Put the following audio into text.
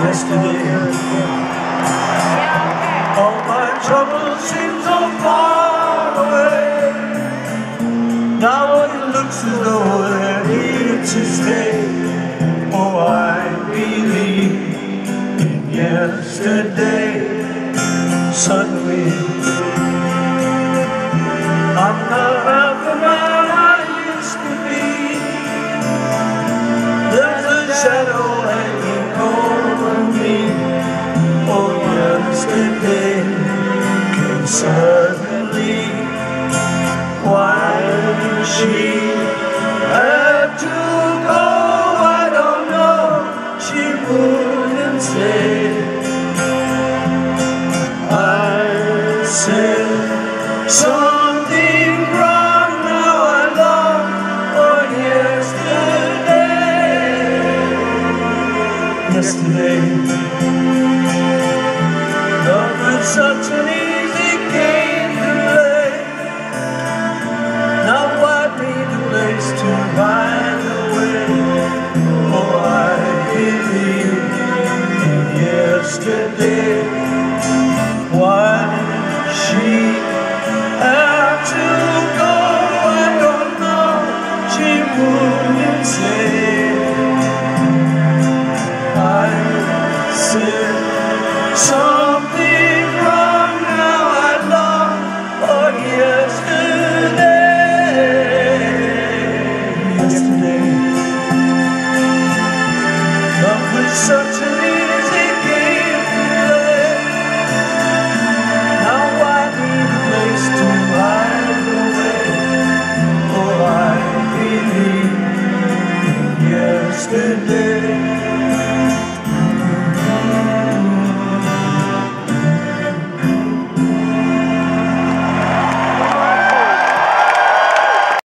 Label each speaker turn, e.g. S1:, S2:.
S1: yesterday. All my troubles seem so far away. Now it looks as though they're here to stay. Oh, I believe in yesterday. Suddenly I'm not half the man I used to be. There's a shadow hanging over me. Oh, yesterday came suddenly. Why did she have to go? I don't know. She wouldn't say. I said something wrong. Now I long for yesterday. Yesterday, love was such an easy game to play. Now I need a place to hide away. Oh, I believe in yesterday. Why did she have to go? I don't know. She wouldn't say. I said something wrong. Now I long for yesterday. Yesterday, love was such an easy game to play. Now I need a place to hide away. Oh, I believe in yesterday.